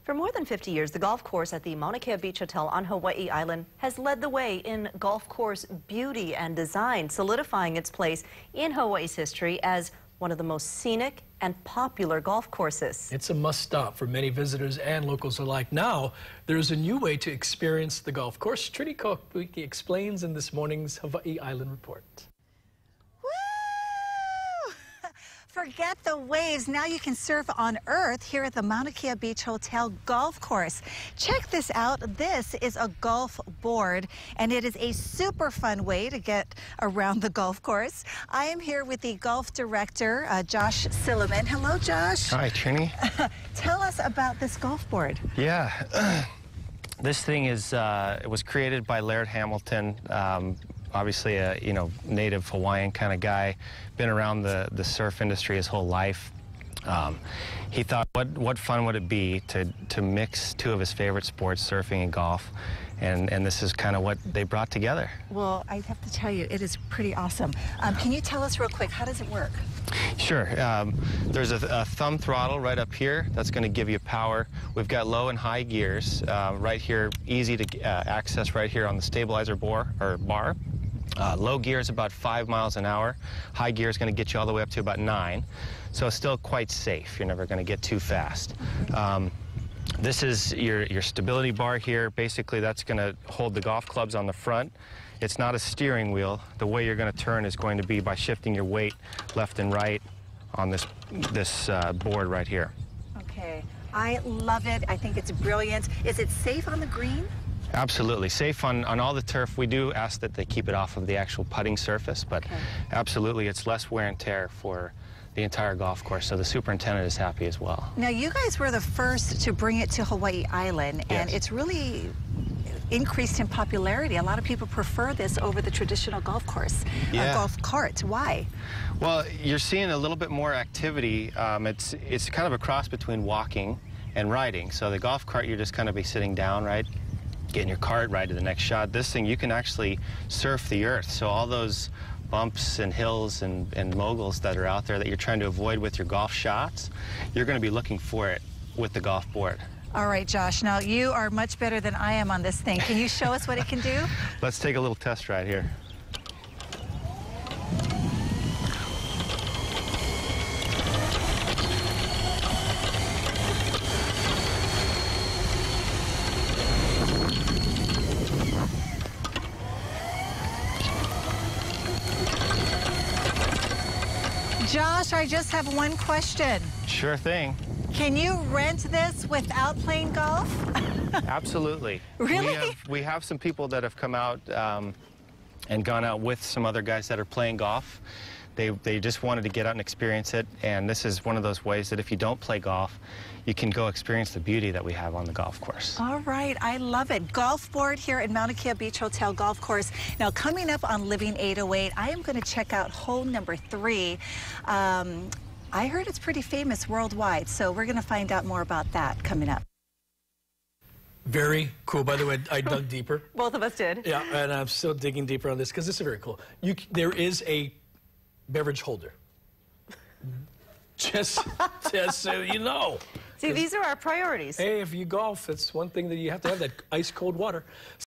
For more than 50 years, the golf course at the Mauna Beach Hotel on Hawaii Island has led the way in golf course beauty and design, solidifying its place in Hawaii's history as one of the most scenic and popular golf courses. It's a must-stop for many visitors and locals alike. Now, there's a new way to experience the golf course. Trini Kokuiki explains in this morning's Hawaii Island Report. Forget the waves. Now you can surf on Earth here at the Mauna Beach Hotel golf course. Check this out. This is a golf board, and it is a super fun way to get around the golf course. I am here with the golf director, Josh Silliman. Hello, Josh. Hi, Trini. Tell us about this golf board. Yeah. This thing is, it was created by Laird Hamilton. Obviously a native Hawaiian kind of guy, been around the surf industry his whole life. He thought, what fun would it be to mix two of his favorite sports, surfing and golf, and this is kind of what they brought together. Well, I have to tell you, it is pretty awesome. Can you tell us real quick, how does it work? Sure. There's a thumb throttle right up here that's going to give you power. We've got low and high gears right here, easy to access right here on the stabilizer bar. Low gear is about 5 miles an hour. High gear is going to get you all the way up to about 9. So it's still quite safe. You're never going to get too fast. This is your stability bar here. Basically, that's going to hold the golf clubs on the front. It's not a steering wheel. The way you're going to turn is going to be by shifting your weight left and right on this board right here. Okay. I love it. I think it's brilliant. Is it safe on the green? Absolutely. Safe on all the turf. We do ask that they keep it off of the actual putting surface, but absolutely it's less wear and tear for the entire golf course, so the superintendent is happy as well. Now, you guys were the first to bring it to Hawaii Island, and it's really increased in popularity. A lot of people prefer this over the traditional golf course, golf cart. Why? Well, you're seeing a little bit more activity. It's kind of a cross between walking and riding. So the golf cart, you're just kind of be sitting down, right? Getting your cart right to the next shot. This thing, you can actually surf the earth. So all those bumps and hills and moguls that are out there that you're trying to avoid with your golf shots, you're going to be looking for it with the golf board. All right, Josh, now you are much better than I am on this thing. Can you show us what it can do? Let's take a little test ride here. Josh, I just have one question. Sure thing. Can you rent this without playing golf? Absolutely. Really? We have some people that have come out and gone out with some other guys that are playing golf. They just wanted to get out and experience it, and this is one of those ways that if you don't play golf, you can go experience the beauty that we have on the golf course. All right, I love it. Golf board here at Mauna Beach Hotel Golf Course. Now, coming up on Living 808, I am going to check out hole number 3. I heard it's pretty famous worldwide, so we're going to find out more about that coming up. Very cool. By the way, I dug deeper. Both of us did. Yeah, and I'm still digging deeper on this because this is very cool. There is a beverage holder. Just so you know. See, these are our priorities. Hey, if you golf, that's one thing that you have to have, that ice cold water.